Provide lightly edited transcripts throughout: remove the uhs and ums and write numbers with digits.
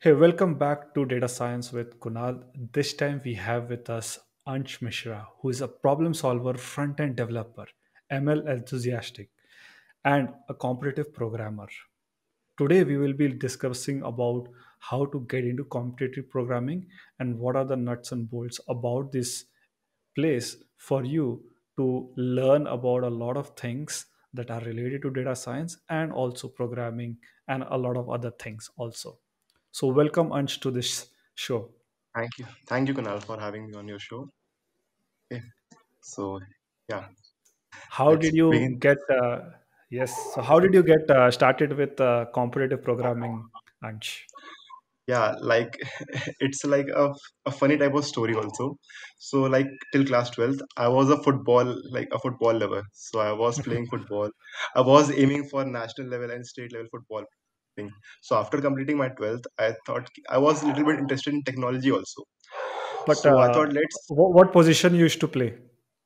Hey, welcome back to Data Science with Kunal. This time we have with us Ansh Mishra, who is a problem solver, front end developer, ML enthusiastic, and a competitive programmer. Today we will be discussing about how to get into competitive programming and what are the nuts and bolts about this place for you to learn about a lot of things that are related to data science and also programming and a lot of other things also. So welcome Ansh to this show. Thank you. Thank you, Kunal, for having me on your show. Okay. So, yeah, How let's did you begin. get yes, so how did you get started with competitive programming, Ansh? Yeah, like it's like a funny type of story also. So, like till class 12th, I was a football lover. So, I was playing football. I was aiming for national level and state level football thing. So, after completing my 12th, I thought I was a little bit interested in technology also. But So, I thought what position you used to play?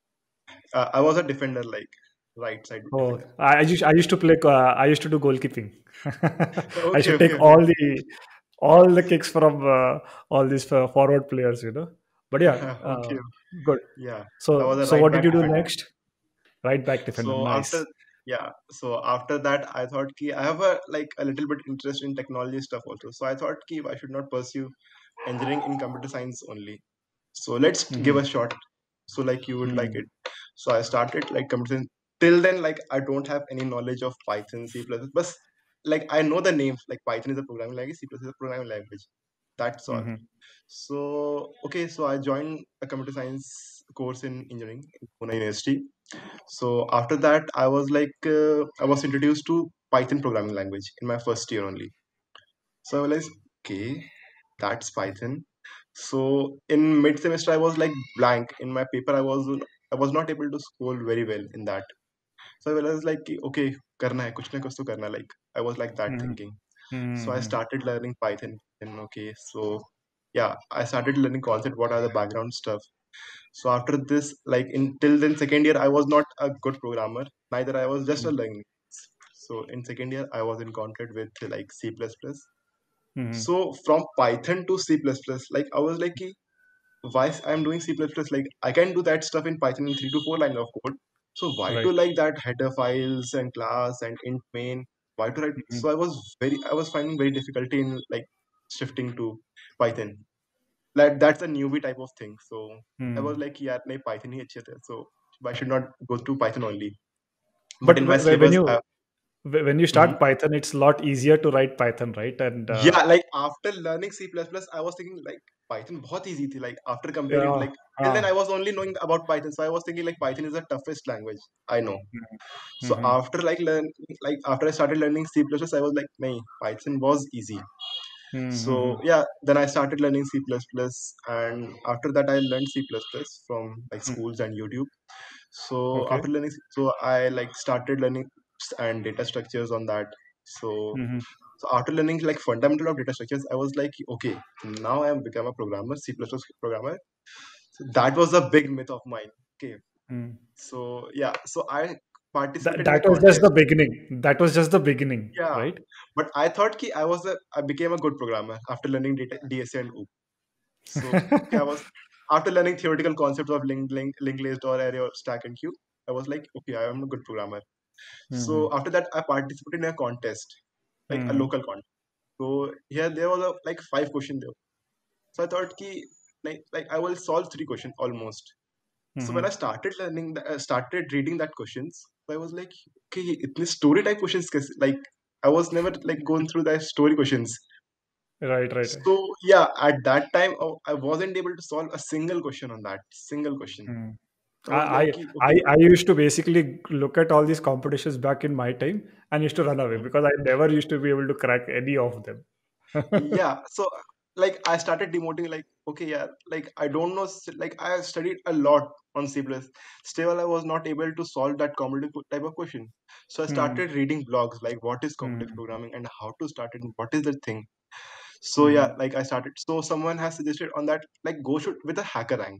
I was a defender, like right side Oh, defender. I used to play. I used to do goalkeeping. I used Okay, to okay, take okay. all the kicks from all these forward players. But yeah, Okay, good. yeah. I So was a so right what did back you do defender. next? Right back defender. So Nice. after that, I thought ki I have a little bit interest in technology stuff also. So I thought ki I should not pursue engineering in computer science only. So let's give Mm-hmm. a shot. So like you would like Mm-hmm. it. So I started like computer science. Till then, like I don't have any knowledge of Python, C++, but like I know the names. Like Python is a programming language, C++ is a programming language. That's all. Mm-hmm. So okay, so I joined a computer science course in engineering in Pune University. So after that, I was introduced to Python programming language in my first year only. So I realized, okay, that's Python. So in mid semester, I was like blank in my paper. I was not able to score very well in that. So I realized like, कि, okay, करना है कुछ ना कुछ तो करना. Like I was like that Mm-hmm. thinking. So I Mm-hmm. started learning Python. And okay, so yeah, I started learning concept. What are the background stuff? So after this, like until then second year, I was not a good programmer. Neither I was just a learning. So in second year, I was in contact with like C++. Mm-hmm. So from Python to C++, like I was like, "Ki, why I'm doing C++? Like I can do that stuff in Python in 3 to 4 lines of code. So why to Right. like that header files and class and int main? Why to write? Mm-hmm. So I was finding very difficulty in like shifting to Python. Like that's a newbie type of thing. So I was Mm-hmm. like, yeah, nahi, Python ही अच्छे थे. So I should not go to Python only. But But in my when syllabus, when you Mhm. start Python, it's a lot easier to write Python, right? And Yeah, like after learning C++, I was thinking like Python बहुत easy थी. Like after comparing, yeah. like till then I was only knowing about Python, so I was thinking like Python is the toughest language I know. So Mm-hmm. after like after I started learning C++, I was like, nahi, Python was easy. Mm-hmm. So yeah, then I started learning C++, and after that I learned C++ from like schools and YouTube. So Okay. after learning, so I like started learning and data structures on that. So Mm-hmm. so after learning like fundamental of data structures, I was like, okay, now I am become a programmer, C++ programmer. So that was a big myth of mine. Okay, Mm. so yeah, so I That participated in a that was just the contest. beginning. That was just the beginning, Yeah, right? but I thought ki I became a good programmer after learning DSA and OOP. So okay, I was after learning theoretical concepts of linked list or array or stack and queue. I was like, okay, I am a good programmer. Mm-hmm. So after that, I participated in a contest, like a Mm-hmm. local contest. So here there was like 5 questions there. So I thought ki like I will solve 3 questions almost. So when I Mm-hmm. started reading that questions, so I was like, okay, itne story type questions like I was never like going through that story questions. Right, right. So yeah, at that time I wasn't able to solve a single question on that single question. Mm. So I was I, like, I okay, I used to basically look at all these competitions back in my time and used to run away because I never used to be able to crack any of them. yeah. So like I started demoting like okay, yeah, like I don't know, like I studied a lot on C++. Still, I was not able to solve that competitive type of question. So I Hmm. started reading blogs like what is competitive Hmm. programming and how to start it and what is the thing. So yeah, Hmm. like I started. So someone has suggested on that like go shoot with a hacker rank.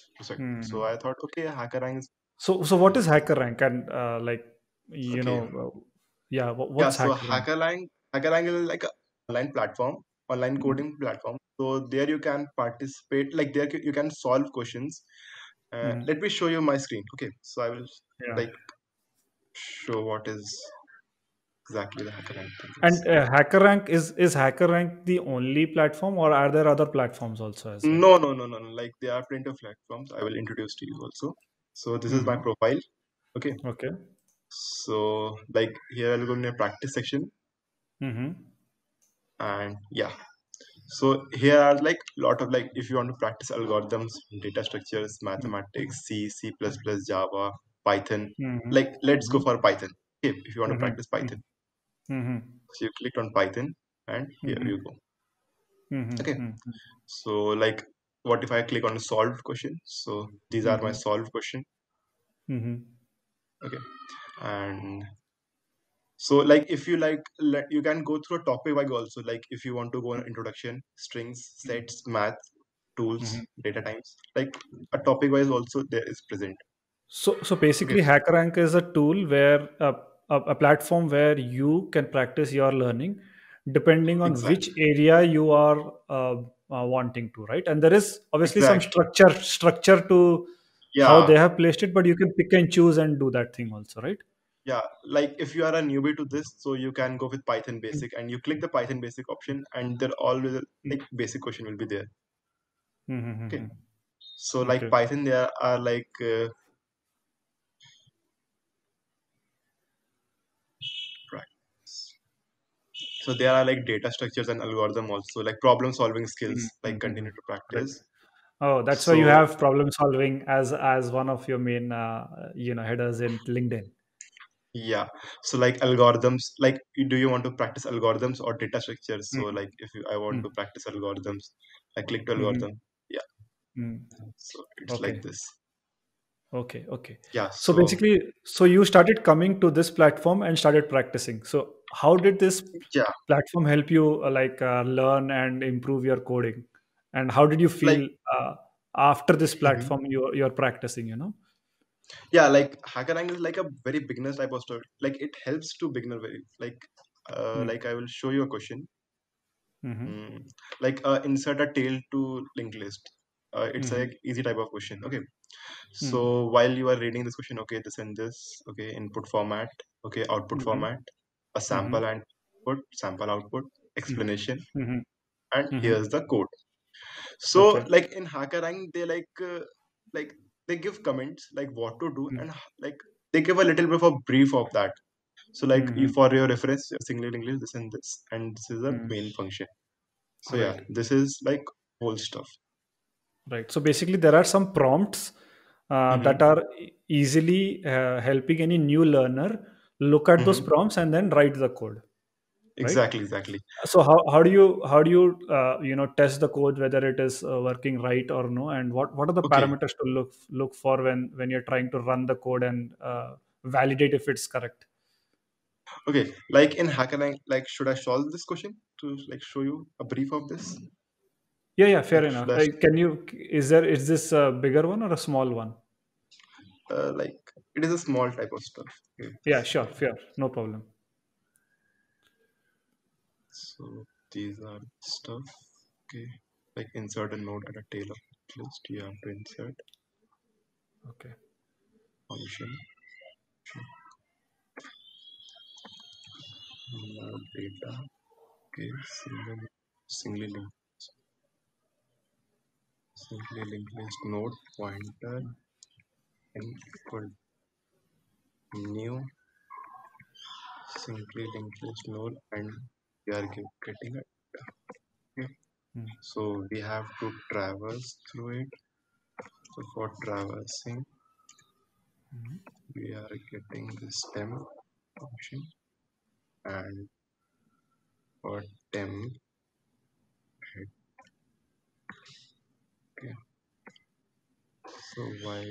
So Hmm. I thought okay, hacker rank is So what is hacker rank and like okay. yeah, Yeah, what's so hacker rank? Hackerlang is like an online platform. online Mhm. coding platform. So there you can participate, like there you can solve questions. Mhm. Let me show you my screen. Okay, so I will Yeah. like show what is exactly the HackerRank thing is. And HackerRank is HackerRank the only platform, or are there other platforms also as well? No, no, no, no, no. Like there are plenty of platforms. I will introduce to you also. So this is my Mm-hmm. profile. Okay. Okay. So like here I'll go in a practice section, Mm-hmm. and yeah. So here are like lot of, like, if you want to practice algorithms, data structures, mathematics, C, C++, Java, Python. Mm-hmm. Like let's go Mm-hmm. for Python. Okay, if you want to Mm-hmm. practice Python. Mm-hmm. So you click on Python and here Mm-hmm. you go. Okay. Mm-hmm. So like what if I click on solved question? So these are my Mm-hmm. solved question. Mm-hmm. Okay. And so like if you like you can go through a topic wise also. Like if you want to go on introduction, strings, sets, math, tools, Mm-hmm. data types, like a topic wise also there is present. So Okay. basically, HackerRank is a tool where a platform where you can practice your learning depending on which Exactly. area you are wanting to, right? And there is obviously some Exactly. structure to how Yeah. they have placed it, but you can pick and choose and do that thing also, right? Yeah. Like if you are a newbie to this, so you can go with Python basic and you click the Python basic option and there always like basic question will be there. Okay. Mm-hmm. So like Okay. Python, there are like right. So there are like data structures and algorithm also, like problem solving skills, like Mm-hmm. continue to Right. practice. Oh, that's why you So have problem solving as one of your main headers in LinkedIn. yeah, so like algorithms, like do you want to practice algorithms or data structures? So like if I want to practice algorithms, I click to Mm-hmm. algorithm. Yeah, so it's like Okay. this. Okay, okay. Yeah, So so basically, so you started coming to this platform and started practicing. So how did this yeah, platform help you learn and improve your coding? And how did you like feel after this mhm. platform you're practicing, you know? Yeah, like HackerRank is like a very beginner type of stuff. Like it helps to beginner very like I will show you a question. Mm-hmm. Mm, like insert a tail to linked list. It's a Mm-hmm. easy type of question. Okay. Mm-hmm. So while you are reading this question, okay, this and this, okay, input format, okay, output Mm-hmm. format, a Mm-hmm. sample and output, sample output, explanation, Mm-hmm. and Mm-hmm. here's the code. So Okay. like in HackerRank, they like they give comments like what to do and like they give a little bit of a brief of that. So like you, Mm-hmm. for your reference, single English, this and this, and this is the Mm-hmm. main function. So yeah, Right. this is like whole stuff. Right. So basically, there are some prompts that Mm-hmm. are easily helping any new learner look at those Mm-hmm. prompts and then write the code. Right. Exactly, exactly. So how do you test the code whether it is working right or no, and what are the Okay, parameters to look for when you're trying to run the code and validate if it's correct? okay. Like in HackerRank, like should I solve this question to like show you a brief of this? Yeah, yeah, fair Like should enough. I Can you is this a bigger one or a small one? like it is a small type of stuff. Okay. Yeah, sure, fair, no problem. So these are stuff. Okay. Like insert a node at a tail of list. You have to insert Okay. function node data. Okay. Singly linked list node pointer and equal new singly linked list node and we are getting it. Okay. Mm. So we have to traverse through it. So for traversing, we are getting the stem function, and for temp, okay. So while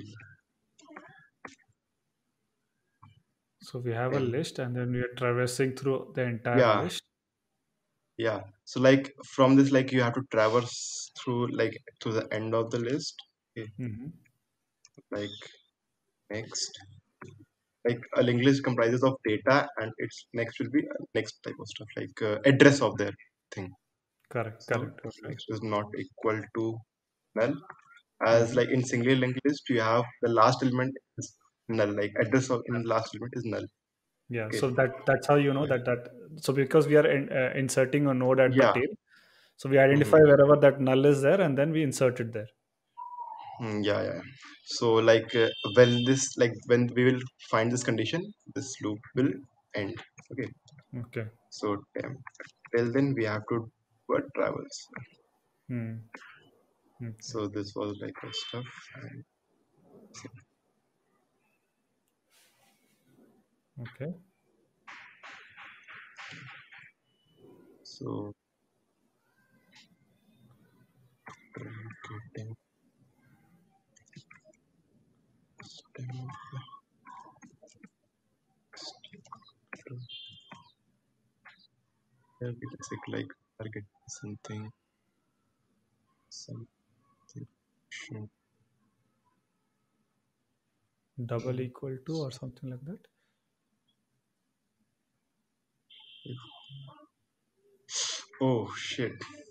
So we have a temp, list, and then we are traversing through the entire yeah, list. yeah. So like from this, like you have to traverse through like to the end of the list. Okay. Hmm. Like next, like a linked list comprises of data, and its next will be next type of stuff like address of their thing. Correct. So Correct. Okay. x is not equal to null. As Mhm. like in single linked list, you have the last element is null, like address of in last element is null. Yeah. Okay. So that's how you know So, that. So because we are inserting a node at the yeah. tail, so we identify Mhm. wherever that null is there, and then we insert it there. Yeah, yeah. So like when we will find this condition, this loop will end. Okay. Okay. So till then we have to do a travels. Hmm. Okay. So this was like the stuff. And Okay. so getting like target something something should Double be- equal to or something like that. oh shit,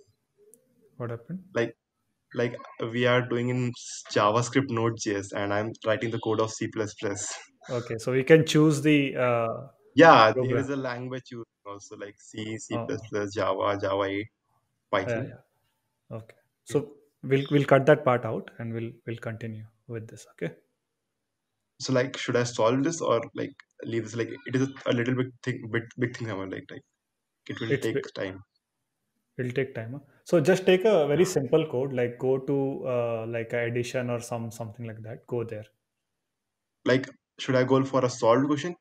What happened? like like we are doing in JavaScript Node.js and I'm writing the code of C++. Okay. So we can choose the Yeah, there program. is a language used also like C, C++, Oh. Java, Java 8, Yeah. Python. Yeah. Okay. Okay. So we'll cut that part out and we'll continue with this. Okay. So like should I solve this or like leave this, like it is a little bit big thing, I'm like it will It's take time. It'll take time. Huh? So just take a very simple code, like go to like a addition or something like that. Go there. Like should I go for a solved question?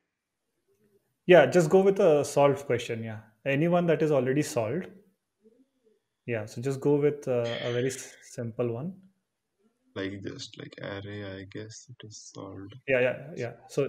Yeah, just go with a solved question. Yeah, anyone that is already solved. Yeah, so just go with a very simple one. Like just like array, I guess it is solved. Yeah, yeah, yeah. So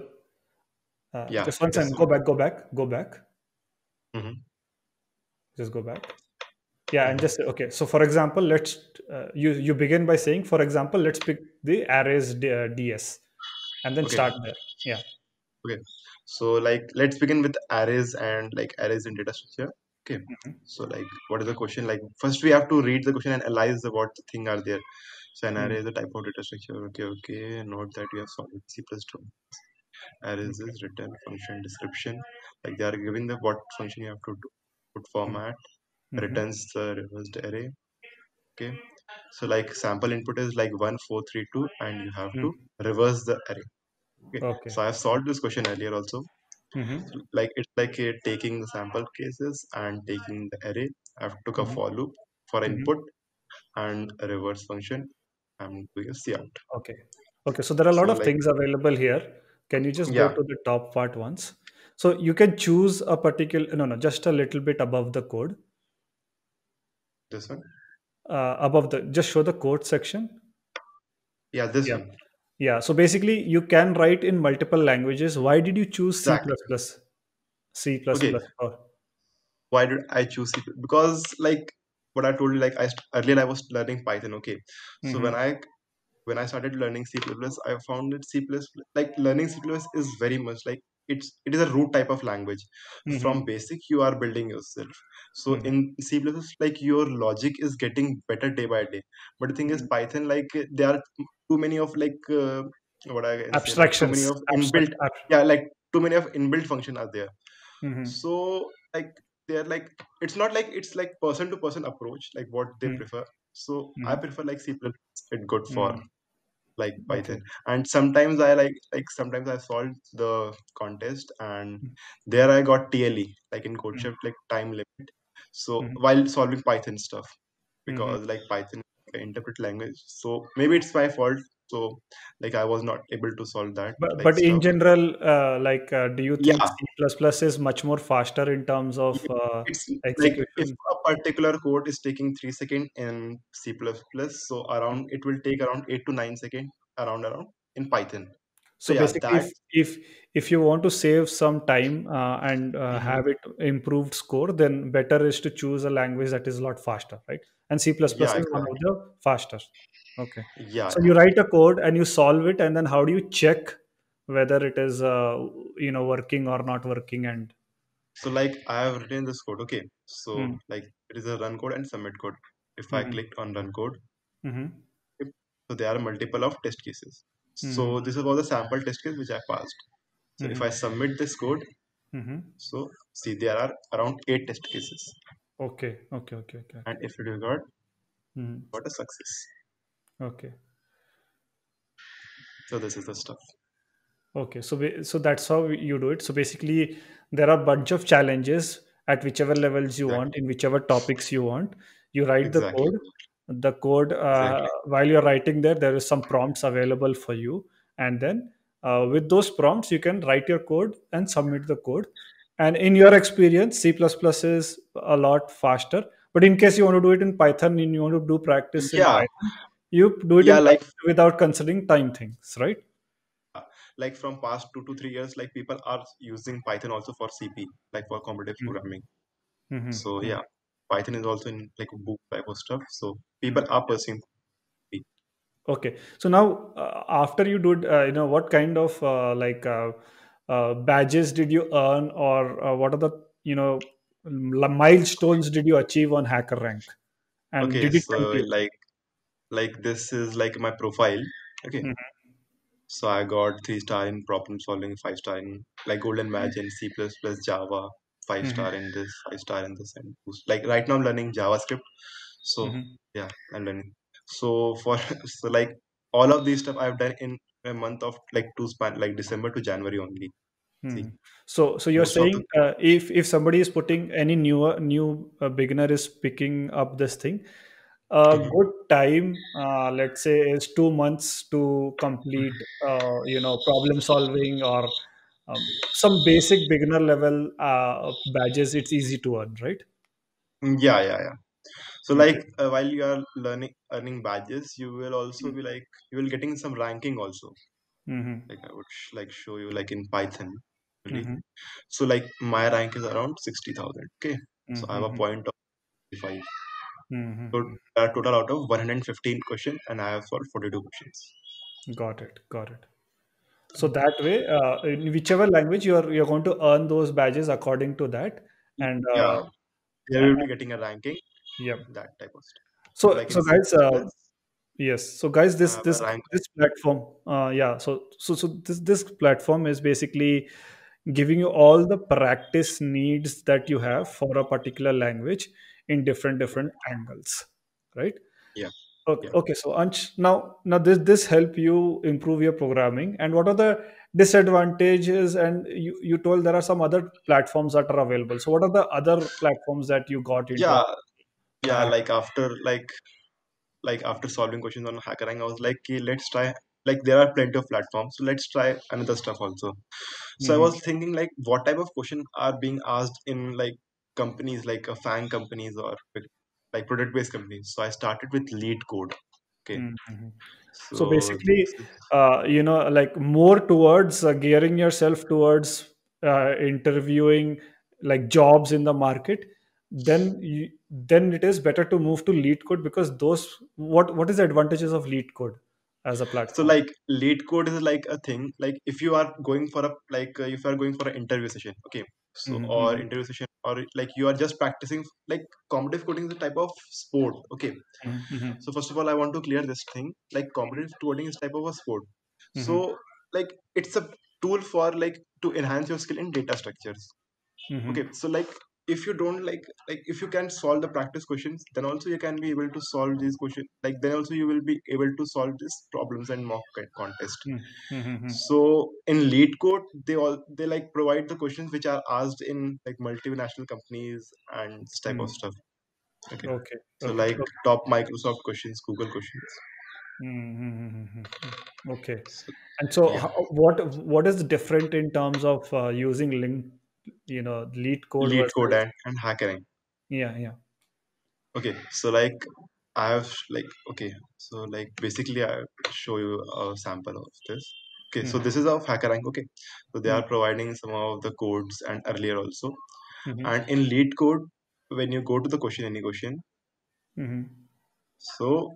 Yeah, just one it is second. Go solved. back. Go back. Go back. Hmm. Just go back. Yeah, and Hmm. just okay. So for example, let's you begin by saying, for example, let's pick the arrays ds, and then Okay, start there. Yeah. okay. So like let's begin with arrays and like arrays in data structure. Okay. Mhm. So like what is the question? Like first we have to read the question and analyze what the thing are there. So an Mm. array is a type of data structure. Okay, okay. Note that we have solved with C plus two. Arrays Okay. is return function description. Like they are giving the what function you have to do. Put format Mm-hmm. returns the reversed array. Okay. So like sample input is like 1432 and you have to reverse the array. Okay. Okay. So I have solved this question earlier also. Mm-hmm. So like it's like taking the sample cases and taking the array. I've took a Mm-hmm. for loop for Mm-hmm. input and a reverse function. I'm doing a cout. Okay. Okay. So there are a lot So of like things available here. Can you just go yeah, to the top part once? So you can choose a particular, no, no, just a little bit above the code. this one. Above the, just show the code section. Yeah, this Yeah. one. Yeah. So basically, you can write in multiple languages. Why did you choose C++? Exactly. C++ Okay. or Why did I choose C? Because like what I told you, like earlier I was learning Python. Okay. So mm-hmm. when I started learning C++, I found that like learning C++ is very much like it is a root type of language. Mm-hmm. From basic, you are building yourself. So Mm-hmm. in C++, like your logic is getting better day by day. But the thing is, Mm-hmm. Python, like there are too many of like what I can say, like too many Abstractions. of inbuilt, yeah, like too many of inbuilt function are there. Mm-hmm. So like they're like it's not like it's like person to person approach, like what they prefer. So I Mm-hmm. prefer like C++. It's good for Mm-hmm. like Okay. Python. And sometimes I like sometimes I solved the contest and there I got TLE like in CodeShift like time limit. So Mm-hmm. while solving Python stuff Mm-hmm. because like Python is an interpret language. So maybe it's my fault. So like I was not able to solve that like But in stuff. general, do you think Yeah, C++ is much more faster in terms of yeah, it's like if execution? a particular code is taking 3 seconds in C++, so around it will take around 8 to 9 seconds around in Python. So So yeah, basically, that. if you want to save some time and Mhm. have it improved score, then better is to choose a language that is a lot faster, right? And C++ Yeah, is one of exactly. the faster. Okay. Yeah, So yeah. you write a code and you solve it, and then how do you check whether it is working or not working? And So like I have written this code. Okay. So Mm, like it is a run code and submit code. If I mhm, clicked on run code, mhm, okay, so there are multiple of test cases. mhm, So this is was the sample test case which I passed. So if mhm, I submit this code, mhm. so see there are around 8 test cases. Okay, okay, okay, okay, And okay. if it is got, Mhm. got a success. Okay. So this is the stuff. Okay, so so that's how you do it. So basically, there are a bunch of challenges at whichever levels you want, Exactly. in whichever topics you want. You write the Exactly. code. The code, Exactly. while you're writing there is some prompts available for you, and then with those prompts, you can write your code and submit the code. And in your experience, C++ is a lot faster. But in case you want to do it in Python and you want to do practice in Yeah. Python, you do it in Yeah, like Python without considering time things, right? from past 2 to 3 years, like people are using Python also for CP, like for competitive programming. So Mm-hmm. yeah, Python is also in like a book type of stuff. So Mm. people are pursuing P. Okay. So now, after you did, what kind of badges did you earn, or what are the milestones did you achieve on HackerRank, and Okay, did it so help you? like this is like my profile. Okay, Mhm. so I got 3 star in problem solving, 5 star in like golden match in C++, Java, five Mhm. star in this, 5 star in this, and like right now I'm learning JavaScript. So Mhm. yeah, I'm learning. So for so like all of these stuff I've done in a month of like two span, like December to January only. See, Mhm. So you're most of the saying, if somebody is putting any new beginner is picking up this thing, a Mhm. good time, let's say, is 2 months to complete, problem solving, or some basic beginner level badges. It's easy to earn, right? Yeah, yeah, yeah. So like Okay. while you are learning earning badges, you will also be like you will getting some ranking also. Mm-hmm. Like I would like show you like in Python. Really. Mm-hmm. So like my rank is around 60,000. Okay. So I have a Mm-hmm. point of 5. So Mm-hmm. total out of 115 questions and I have solved 42 questions. Got it. Got it. So that way, in whichever language you're going to earn those badges according to that, and Yeah. There uh, will be getting a ranking, yeah. that type of stuff. So So like in so C++, guys, yes. So guys, I this have a this rank of this platform, yeah. So this platform is basically giving you all the practice needs that you have for a particular language in different angles, right? yeah, Okay, yeah. okay. So Ansh, now this help you improve your programming. And what are the disadvantages? And you told there are some other platforms that are available. So what are the other platforms that you got into? Yeah, The yeah, hack. like after solving questions on HackerRank, I was like, "Okay, let's try. Like there are plenty of platforms, so let's try another stuff also." So I Mhm, was thinking like, what type of question are being asked in like companies like FANG companies or like product-based companies. So I started with lead code. Okay, mhm. So so basically, like more towards gearing yourself towards interviewing like jobs in the market, then it is better to move to lead code, because those, what is the advantages of lead code as a so platform? like lead code is like a thing like if you are going for a like if you are going for an interview session, okay, so Mhm, or mhm, interview session or like you are just practicing like competitive coding is a type of sport, okay. mhm, mhm, So first of all I want to clear this thing like competitive coding is type of a sport. So mhm, like it's a tool for like to enhance your skill in data structures. mhm, Okay, so like if you don't like if you can solve the practice questions, then also you can be able to solve these questions, like then also you will be able to solve these problems and mock contest. mhm, mhm, mhm. So in lead code they like provide the questions which are asked in like multinational companies and this type of Mhm. stuff. Okay, Okay, so okay, like okay. top Microsoft questions, Google questions. Mm-hmm. Okay. So, And so, yeah, what is different in terms of using link, lead code lead code versus? and hackering. Yeah, yeah. Okay, so like I have like okay, so like basically I show you a sample of this. Okay, so Mm-hmm. this is of HackerRank. Okay, so they are providing some of the codes and earlier also. Mm-hmm. And in lead code, when you go to the question, any question, Mm-hmm. so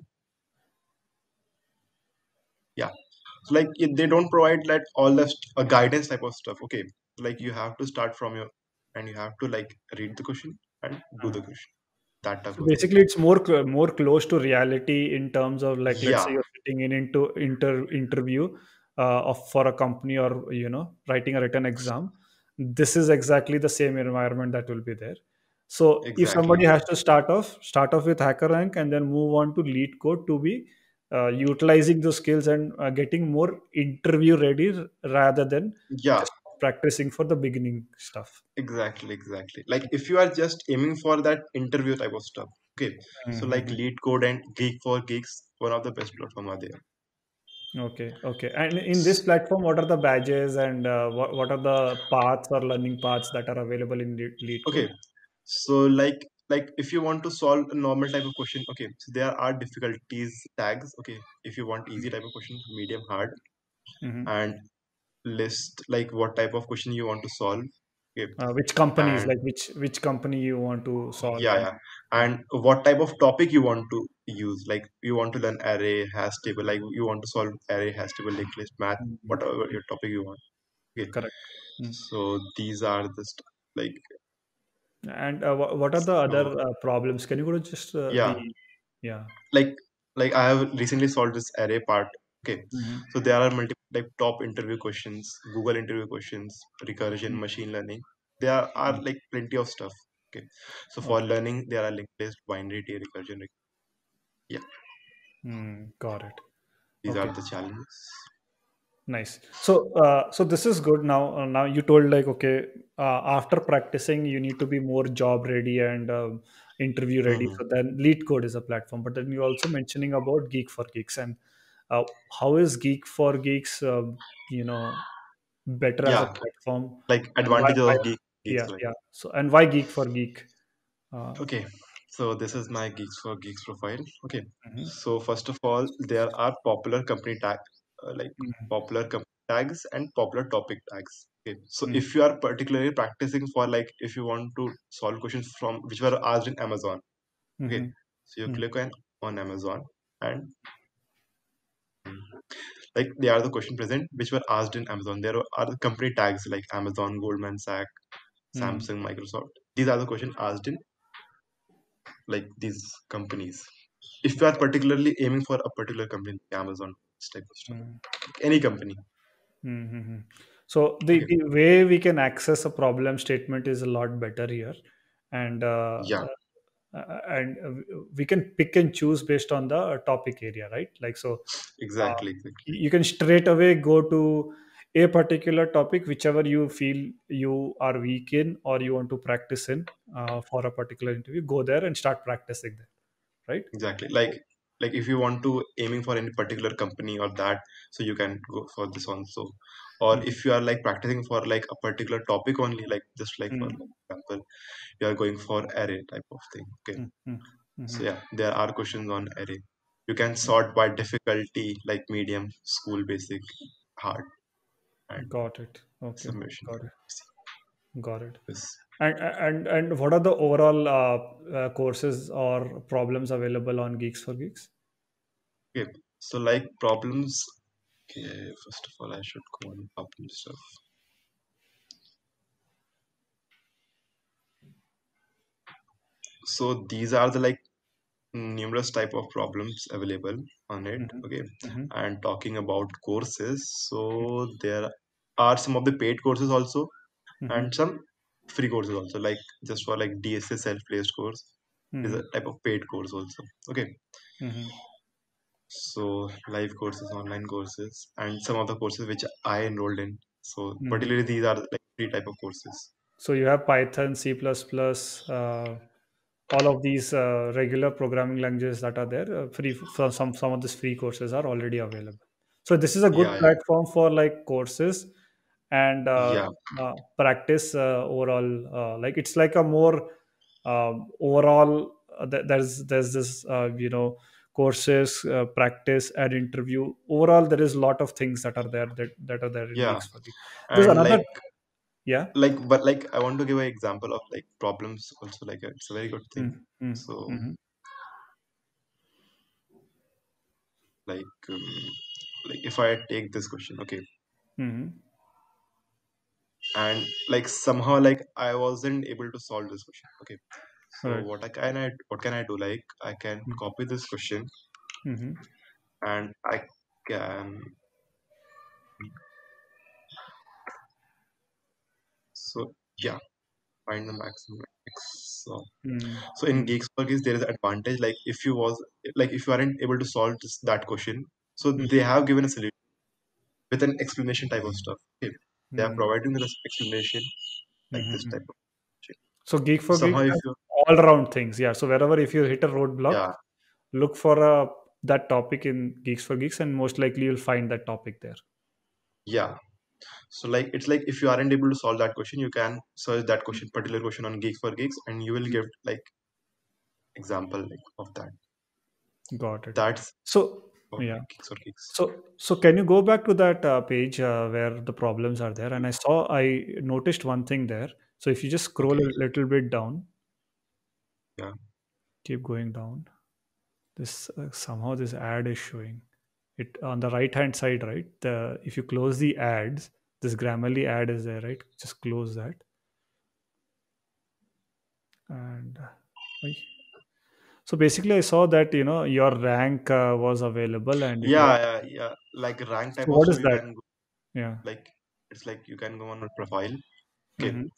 yeah, so they don't provide like all the guidance type of stuff. Okay, like you have to start from your. and you have to like read the question and do the question. That type So of thing. basically, it's more close to reality in terms of, like, let's say Yeah, you're sitting in into interview of for a company, or writing a written exam. This is exactly the same environment that will be there. So if exactly, somebody has exactly. to start off with HackerRank and then move on to Lead Code to be utilizing those skills and getting more interview ready rather than Yeah, just practicing for the beginning stuff. exactly, exactly. Like if you are just aiming for that interview type of stuff, okay. So like Mm-hmm. Lead Code and Geek for Geeks, one of the best platform are there. Okay, okay. And in this platform, what are the badges and what are the paths or learning paths that are available in Lead Okay, Code? so like if you want to solve a normal type of question, okay, so there are difficulties tags. Okay, if you want easy type of question, medium, hard, Mm-hmm. and list like what type of question you want to solve. Okay, Which companies, and like which company you want to solve, yeah, and yeah, yeah. and what type of topic you want to use. Like you want to learn array, hash table, like you want to solve array, hash table, linked list, math, Mhm. whatever your topic you want. Okay, Correct. Mm. so these are the like And what are the other so problems? Can you go to just the yeah, yeah. like I have recently solved this array part. Okay, Mm-hmm. so there are multiple like top interview questions, Google interview questions, recursion, machine learning. There are like plenty of stuff. Okay, so for Okay. learning there are linked list, binary tree, recursion. Yeah, Got it. these are Okay. the challenges. Nice. So this is good. Now you told, like, okay, after practicing, you need to be more job ready and interview ready. Hmm. So then, Lead Code is a platform. But then you also mentioning about Geek for Geeks, and uh, how is Geek for Geeks, better as a Yeah, platform, like and why? advantages of geeks Yeah, like. yeah. So, and why Geek for Geek? Uh, Okay, so this is my Geeks for Geeks profile. Okay, mhm, so first of all, there are popular company tag, like mhm, popular company tags and popular topic tags. Okay, so mhm, if you are particularly practicing for like if you want to solve questions from which were asked in Amazon. Okay, mhm, so you mhm, click on Amazon and like they are the question present which were asked in Amazon. There are the company tags like Amazon, Goldman Sachs, mhm, Samsung, Microsoft. These are the questions asked in like these companies. If you are particularly aiming for a particular company, like Amazon, this type of stuff, mhm. any company. Mm-hmm. So the, Okay, the way we can access a problem statement is a lot better here, and yeah, we can pick and choose based on the topic area, right? Like, so, uh, exactly, exactly, you can straight away go to a particular topic, whichever you feel you are weak in or you want to practice in for a particular interview. Go there and start practicing there, right? exactly. Like if you want to aiming for any particular company or that, so you can go for this also. Or Mm-hmm. if you are like practicing for like a particular topic only, like just like for example, you are going for array type of thing. Okay, Mm-hmm. so Mm-hmm. yeah, there are questions on array. You can sort by difficulty, like medium, school, basic, hard, and Got it. Okay. submission. Got it. Got it. Yes. And what are the overall courses or problems available on Geeks for Geeks? Okay. So like problems. Okay. First of all, I should go on problem stuff. So these are the like numerous type of problems available on it. Hmm. Okay. Hmm. And talking about courses, so there are some of the paid courses also, Hmm. and some free courses also. Like just for like DSA self-placed course is Hmm. a type of paid course also. Okay. Hmm. So live courses, online courses, and some of the courses which I enrolled in. So Hmm. particularly these are like three type of courses. So you have Python, C++, all of these regular programming languages that are there. Free for some of these free courses are already available. So this is a good Yeah, yeah, platform for like courses and yeah, practice overall. Like, it's like a more overall. There's this courses, practice, and interview. Overall, there is a lot of things that are there that are there in yeah. Geeks for Geeks. There's And another, yeah. but like I want to give an example of like problems also. Like it's a very good thing. Mm, mm, So mhm, like like if I take this question, okay. mhm, and like somehow like I wasn't able to solve this question. Okay, so Right. what can I do? Like I can copy this question Mm-hmm. and I can, so yeah, find the maximum x. So in Mm-hmm. Geeks for Geeks, there is an advantage. Like if you aren't able to solve that question, so they have given a solution with an explanation type of stuff. Okay, they are Mm-hmm. providing the explanation like this Mm-hmm. type of shit. So Geek So for Geeks somehow if has you, all around things. Yeah. So wherever if you hit a roadblock, yeah, look for that topic in Geeks for Geeks, and most likely you'll find that topic there. yeah. So like it's like if you aren't able to solve that question, you can search that question, particular question on Geeks for Geeks, and you will Mm. get like example like of that. Got it. That's So for yeah. Geeks for Geeks. So can you go back to that page where the problems are there? And I noticed one thing there. So if you just scroll Okay, a little bit down, yeah. keep going down. This somehow this ad is showing it on the right hand side, right? The if you close the ads, this Grammarly ad is there, right? Just close that and. Oi. So basically, I saw that your rank was available, and it was. Yeah, yeah, yeah. Like rank type So of what stuff, is you that? can go, Yeah. like it's like you can go on a profile. Okay, Hmm.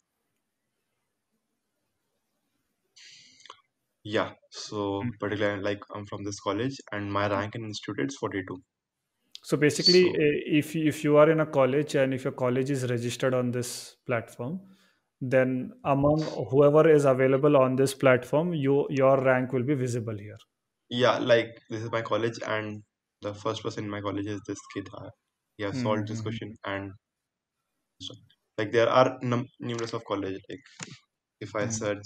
yeah. So particularly like I'm from this college, and my rank in institute is 42. So basically, So if you are in a college and if your college is registered on this platform, then among whoever is available on this platform, your rank will be visible here. yeah, like this is my college, and the first person in my college is this kid. He has solved this question, Mm-hmm. and so, like there are numerous of college. Like if I search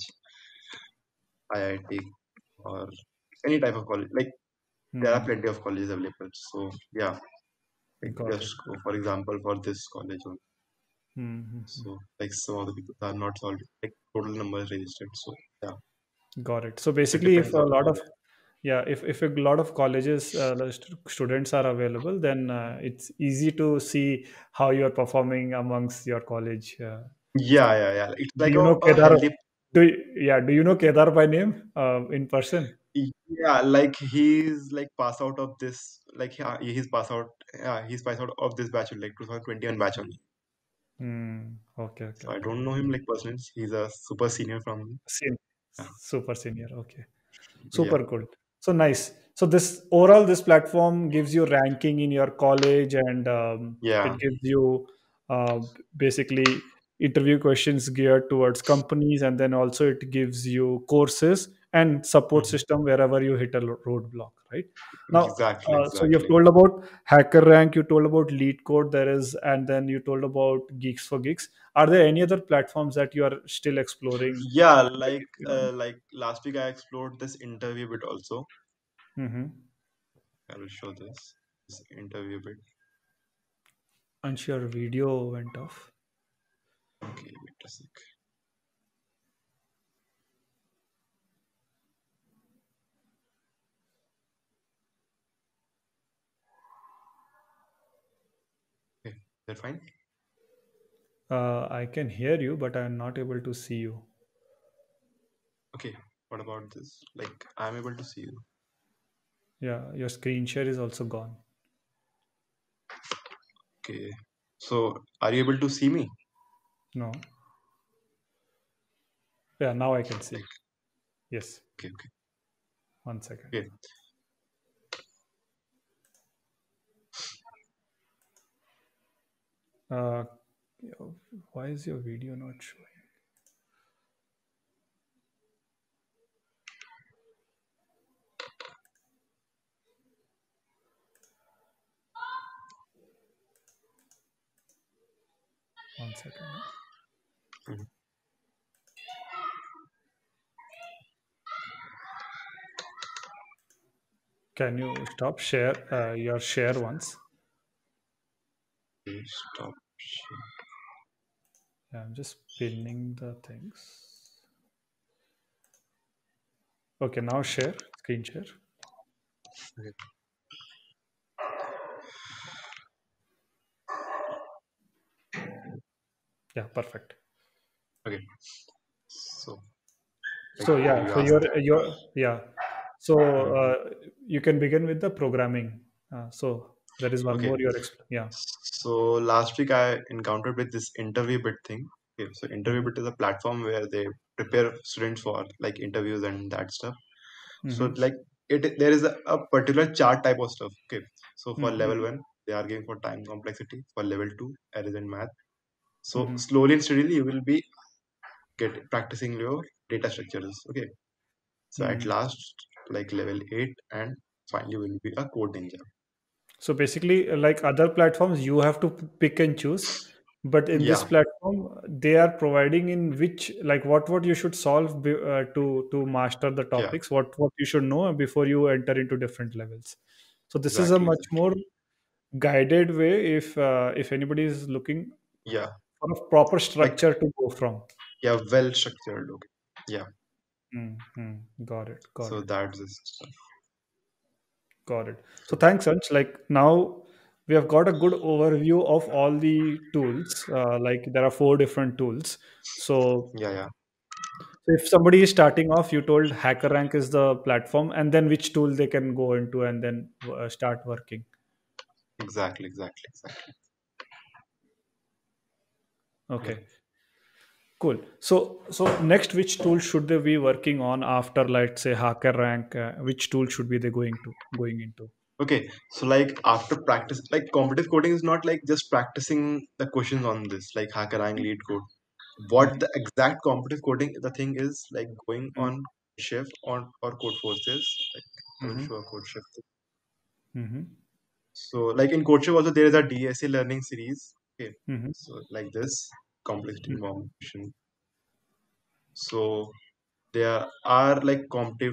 IIT or any type of college, like there are Mm-hmm. plenty of colleges available. So yeah, like Got just it. go for example for this college only. Mm-hmm. So like some of the people are not solved, like total number is registered. So yeah, Got it. So it basically, if depends a on the lot of college. yeah, if a lot of colleges students are available, then it's easy to see how you are performing amongst your college Yeah, students. yeah, yeah. It's Do like you know a Kedar? healthy. Do you know Kedar by name in person? Yeah, like he's like pass out of this. Like yeah, he's pass out. Yeah, he's pass out of this batch, like 2021 batch only. Hmm. Okay, okay, So I okay. don't know him like personally. He's a super senior from me. Yeah, Super senior. Okay. yeah, Super cool. So nice. So this overall, this platform gives you ranking in your college, and yeah. it gives you basically interview questions geared towards companies, and then also it gives you courses and support Mhm. system wherever you hit a roadblock. Right now, Exactly, so you've exactly. told about Hacker Rank, you told about Lead Code, there is, and then you told about Geeks for Geeks. Are there any other platforms that you are still exploring? Yeah, like last week I explored this interview bit also. Mm-hmm. I will show this interview bit. And your video went off. Okay, wait a sec. Okay, they're fine. I can hear you, but I'm not able to see you. Okay, what about this? Like I'm able to see you. Yeah, your screen share is also gone. Okay, so are you able to see me? No. Yeah, now I can see. Like Yes. okay, okay, 1 second. okay. Uh, why is your video not showing? One second. Mhm. Can you stop share your share once? Okay, stop. Share. Yeah, I'm just pinning the things. Okay, now share, screen share. Okay. Yeah, perfect. Okay. So like So yeah, you so asked. you're yeah. So Mhm. you can begin with the programming. So there is one Okay. more yeah. So last week I encountered with this interview bit thing. Okay. So interview Mm-hmm. bit is a platform where they prepare students for like interviews and that stuff. So Mm-hmm. like there is a particular chart type of stuff. Okay. So for level Mm-hmm. one, they are giving for time complexity. For level two, errors and math. So Mm-hmm. slowly and steadily, you will be get practicing your data structures. Okay. So at Mm-hmm. last, like level eight, and finally will be a code ninja. So basically, like other platforms, you have to pick and choose. But in this Yeah. platform, they are providing in which, like, what you should solve to master the Yeah. topics, what you should know before you enter into different levels. So this is a Exactly. much Exactly. more guided way if anybody is looking Yeah. for a proper Like structure to go from. yeah, well structured. Okay. Yeah. Got it. Got So it. that's the stuff. Got it. So So thanks, Ansh. Like now we have got a good overview of all the tools. Like there are four different tools. So yeah, yeah. if somebody is starting off, you told HackerRank is the platform, and then which tool they can go into and then start working. Exactly. Exactly. Exactly. Yeah. Okay, cool. So next, which tool should they be working on after, let's say, HackerRank? Which tool should be they going into? Okay. So like after practice, like competitive coding is not like just practicing the questions on this, like HackerRank lead code. What the exact competitive coding the thing is like going on shift on or code forces. Like I will Mm-hmm. show a code shift. Mm-hmm. So like in CodeShip also there is a DSA learning series. Okay. Mm-hmm. So like this complexity involvement. So there are like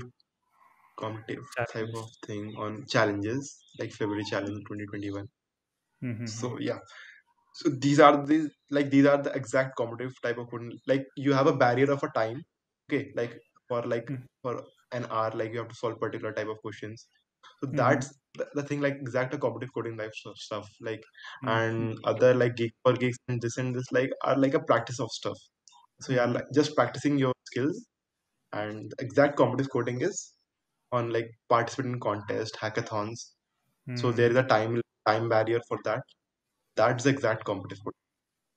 competitive type of Challenges. thing on challenges like February challenge 2021. Mm-hmm. So yeah. So these are the exact competitive type of coding. Like you have a barrier of a time. Okay. Like for an hour, like you have to solve particular type of questions. So Mm-hmm. that's the thing, like exact a competitive coding type stuff. Like Mm-hmm. and other like geek for geeks and this like are like a practice of stuff. So yeah, Mm-hmm. like just practicing your skills and exact competitive coding is on like participate in contest, hackathons. So there is Mm-hmm. a time barrier for that. That's the exact competitive coding.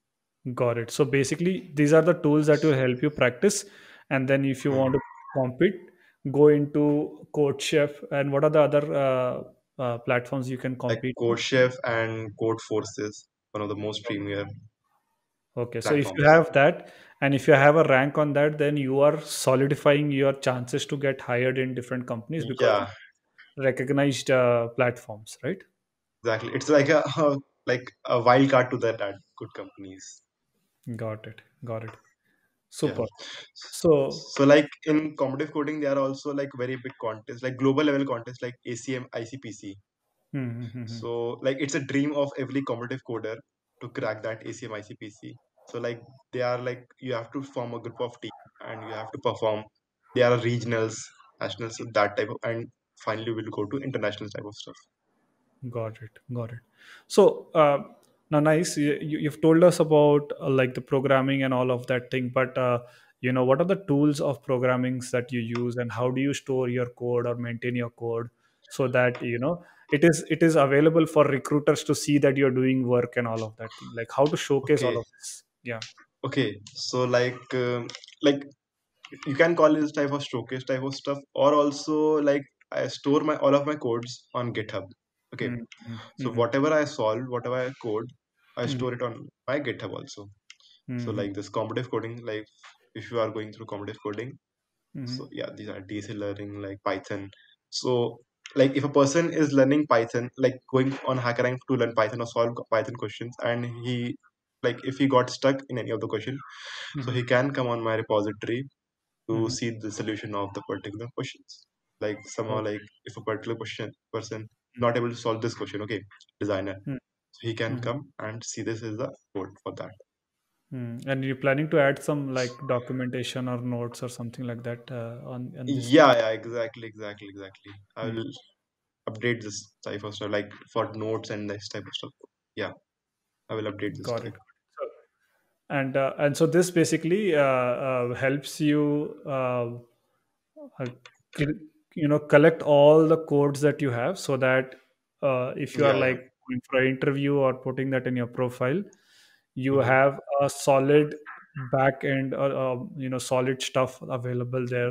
Got it. So basically, these are the tools that will help you practice. And then if you Hmm. want to compete, go into CodeChef. And what are the other platforms you can Like compete in? CodeChef and CodeForces, one of the most premier Okay. So if you platforms. have that, and if you have a rank on that, then you are solidifying your chances to get hired in different companies because Yeah, recognized platforms, right? exactly. It's like a like a wild card to that at good companies. Got it. Got it. Yeah. Super. So, So like in competitive coding, there are also like very big contests, like global level contests like ACM, ICPC. hmm. So like it's a dream of every competitive coder to crack that ACM, ICPC. So like they are like you have to form a group of team and you have to perform. They are regionals, nationals, so that type of, and finally we'll go to international type of stuff. Got it. Got it. So now, nice. You've told us about like the programming and all of that thing, but what are the tools of programmings that you use, and how do you store your code or maintain your code so that it is available for recruiters to see that you're doing work and all of that thing. Like how to showcase all Okay, of this. Yeah. okay. So like you can call this type of showcase type of stuff, or also like I store my all of my codes on GitHub. Okay, so Mm-hmm. whatever I solve, whatever I code, I Mm-hmm. store it on my GitHub also. So Mm-hmm. like this competitive coding, like if you are going through competitive coding, Mm-hmm. so yeah, these are DSA learning like Python. So like if a person is learning Python, like going on HackerRank to learn Python or solve Python questions, and he like if he got stuck in any of the question, so Mm-hmm. he can come on my repository to Mm-hmm. see the solution of the particular questions. Like somehow Okay. like if a particular question person not able to solve this question, okay, designer, so he can Mm-hmm. come and see this is the code for that. And you're planning to add some like documentation or notes or something like that on this thing? Yeah, yeah, exactly. I Mm, will update this type of stuff like for notes and this type of stuff. Yeah, I will update this got type. it. And so this basically helps you uh, cl- collect all the codes that you have, so that if you are Yeah, yeah, like going for an interview or putting that in your profile, you hmm have a solid back end, or solid stuff available there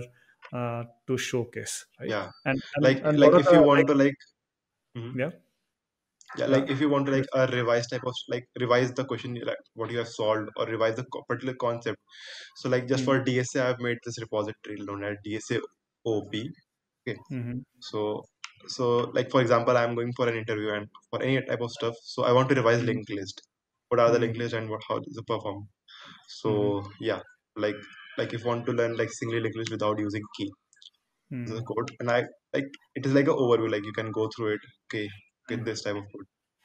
to showcase, right? yeah. And what Like are if you the, want like, to like. Mhm. yeah, Yeah, uh, like if you want to like a revise type of like revise the question like what you have solved or revise the particular concept. So like just for mm, DSA, I've made this repository known as DSA OP. Okay, mhm, so like for example, I'm going for an interview and for any type of stuff. So I want to revise mhm, linked list. What are the mhm, linked list and what how does it perform? mhm, So yeah, like if you want to learn like singly linked list without using key, this is a mhm. code, and I like it is like an overview. Like you can go through it. Okay, get Mm. this type of code.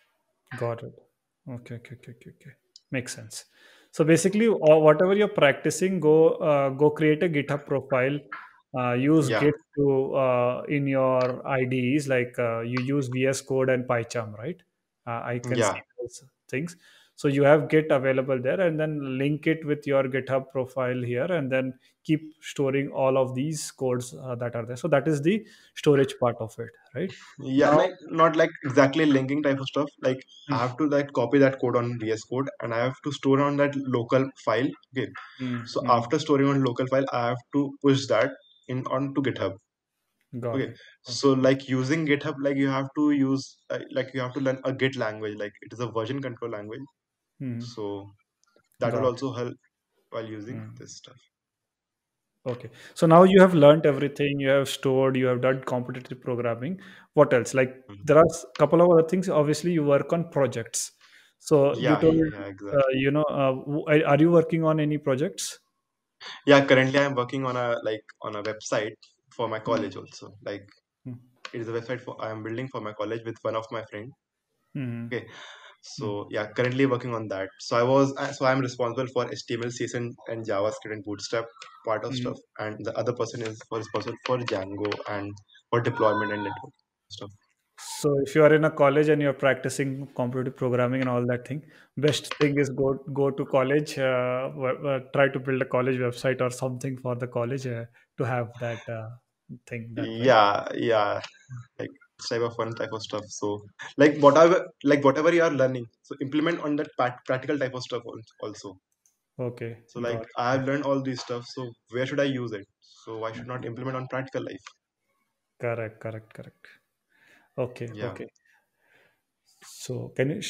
Got it. Okay, okay, okay, okay, okay. Makes sense. So basically, whatever you're practicing, go create a GitHub profile. Use Yeah, Git to in your IDEs, like you use VS Code and PyCharm, right? I can yeah. see those things. So you have Git available there, and then link it with your GitHub profile here, and then keep storing all of these codes that are there. So that is the storage part of it, right? Yeah, Now, like not like exactly linking type of stuff. Like I mm, have to like copy that code on VS Code and I have to store on that local file. Okay. mm, So mm, after storing on local file, I have to push that in onto GitHub. got Okay. it. So like using GitHub, like you have to use like you have to learn a Git language. Like it is a version control language. Mm, So that will got also help while using it. this stuff. Okay. So now you have learned everything, you have stored, you have done competitive programming. What else? Like, Mhm. there are couple of other things. Obviously, you work on projects. So you Yeah, told, yeah, exactly. are you working on any projects? Yeah, currently I'm working on a like on a website for my Mm, college also. Like mm, it is a website for I am building for my college with one of my friend. mm, Okay, mm, so yeah, currently working on that. So I was so I'm responsible for HTML, CSS, and JavaScript and Bootstrap part of mm. stuff, and the other person is for responsible for Django and for deployment and network stuff. So if you are in a college and you're practicing competitive programming and all that thing, best thing is go to college, try to build a college website or something for the college to have that thing done, right? Yeah, yeah, like this type of fun type of stuff. So like whatever you are learning, so implement on that practical type of stuff also. Okay, So like got I it. have learned all these stuff. So where should I use it? So why should not implement on practical life? Correct, correct, correct. Okay, Yeah. okay. So can you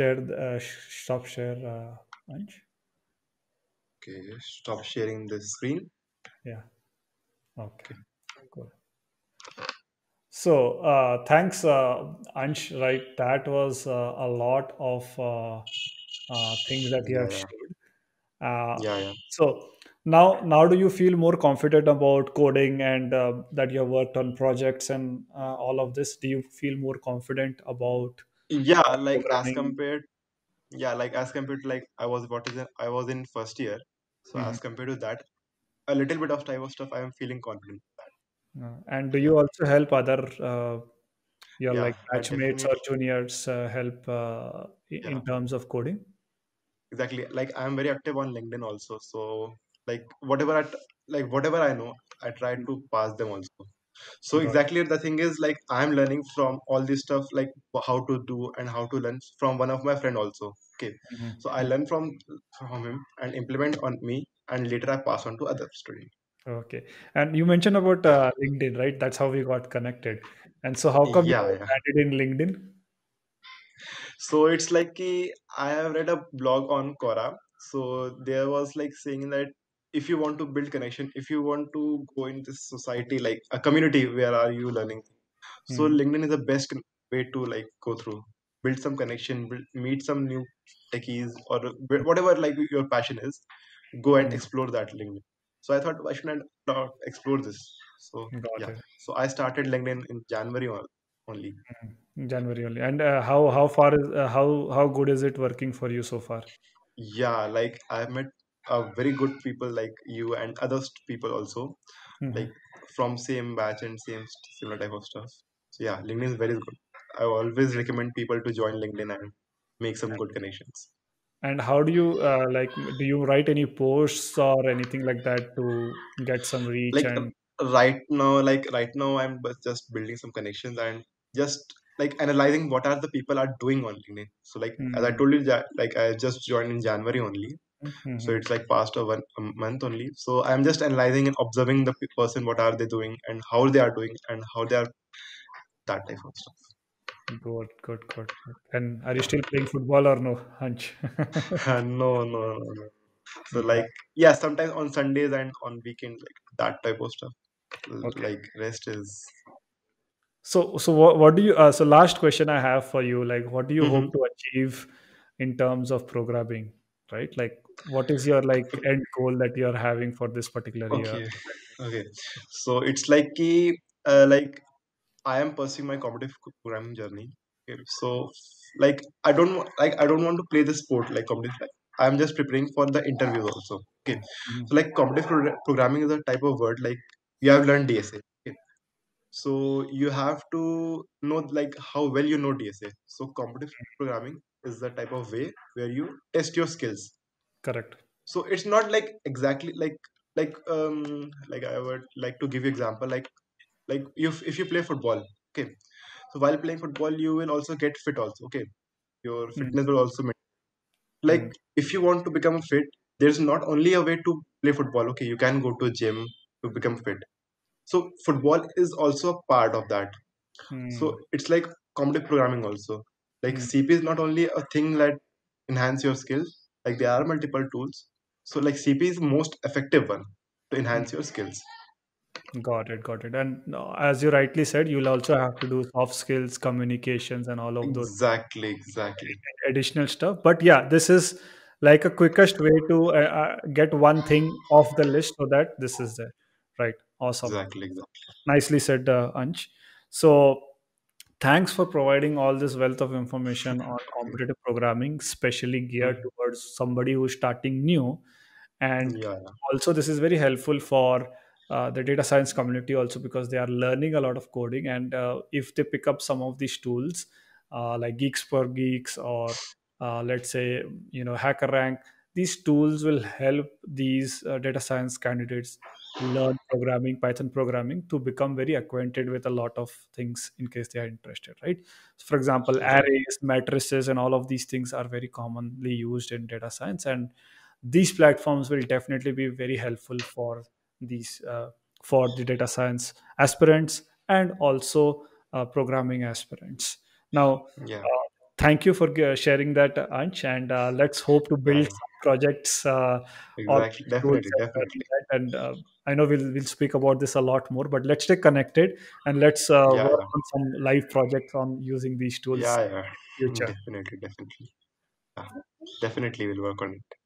stop share, Ansh? Okay. Stop sharing the screen. Yeah. Okay. Okay. Cool. So thanks, Ansh. Right, that was a lot of things that you Yeah, have yeah, shared. Uh, yeah, yeah. so now, do you feel more confident about coding, and that you have worked on projects and all of this? Do you feel more confident about Yeah, like as programming? compared, yeah, like as compared to like I was in first year. So Mhm. as compared to that, a little bit of type of stuff I am feeling confident. And do Yeah, you also help other your yeah, like I batchmates or definitely, juniors help yeah, in terms of coding? exactly. Like I'm very active on LinkedIn also. So like whatever I know, I try Mm. to pass them also. So Got exactly the thing is like I'm learning from all this stuff like how to do and how to learn from one of my friend also. Okay, it. Mhm. so I learn from him and implement on me, and later I pass on to other student. Okay. And you mentioned about LinkedIn, right? That's how we got connected. And so, how come Yeah, you yeah. added in LinkedIn? So it's like I have read a blog on Quora. So there was like saying that if you want to build connection, if you want to go in this society like a community, where are you learning? So Mhm. LinkedIn is the best way to like go through, build some connection, meet some new techies or whatever like your passion is. Go and Mhm. explore that LinkedIn. So I thought I should not explore this. So Got yeah, it. so I started LinkedIn in January only. January only. And how far is how good is it working for you so far? Yeah, like I've met very good people like you and other people also, like Mhm. from same batch and similar type of stuff. So yeah, LinkedIn is very good. I always recommend people to join LinkedIn and make some good connections. And how do you like? Do you write any posts or anything like that to get some reach? Like And right now I'm just building some connections and just like analyzing what are the people are doing on LinkedIn. So like as I mm, told you, like I just joined in January only, so mhm. it's like past a month only. So I'm just analyzing and observing the person, what are they doing and how they are doing and how they are, that type of stuff. Good, good, good, good. And are you still playing football or no, Hunch? No, no, no, no. So Got like yeah, sometimes on Sundays and on weekends, like that type of stuff. okay. Like rest is. So what do you? So last question I have for you, like, what do you Hmm. hope to achieve in terms of programming, right? Like, what is your like end goal that you're having for this particular year? Okay, okay. So it's like I am pursuing my competitive programming journey. Okay. So like I don't want to play the sport like competitive. Like, I'm just preparing for the interviews also. Okay. Mhm. So like competitive programming is a type of word like you have learned DSA. Okay. So you have to know like how well you know DSA. So competitive programming is the type of way where you test your skills. Correct. So it's not like exactly like I would like to give you example like if you play football. Okay. So while playing football, you will also get fit also. Okay. Your Mm, fitness will also like mm, if you want to become fit, there's not only a way to play football. Okay. You can go to a gym to become fit. So football is also a part of that. So mm, it's like competitive programming also. Like mm, CP is not only a thing that enhance your skills, like there are multiple tools. So like CP is most effective one to mm. enhance your skills. Got it, got it. And as you rightly said, you'll also have to do soft skills, communications, and all of those Exactly, exactly, additional stuff. But yeah, this is like a quickest way to get one thing off the list so that this is there. Right. Awesome. exactly, exactly. Nicely said, Ansh. So thanks for providing all this wealth of information on competitive programming, especially geared Mhm. towards somebody who's starting new. And Yeah, also, this is very helpful for the data science community also because they are learning a lot of coding. And if they pick up some of these tools like Geeks for Geeks or let's say, HackerRank, these tools will help these data science candidates learn programming, Python programming, to become very acquainted with a lot of things in case they are interested, right? So for example, yeah, right. arrays, matrices, and all of these things are very commonly used in data science, and these platforms will definitely be very helpful for these for the data science aspirants and also programming aspirants. Now, Yeah, thank you for sharing that, Ansh, and let's hope to build yeah, some projects or exactly. tools Definitely, and definitely. learning that. And I know we'll speak about this a lot more, but let's stay connected and let's Yeah, work yeah, on some live projects on using these tools yeah, in yeah. the future. Definitely, definitely. Yeah. Definitely, we'll work on it.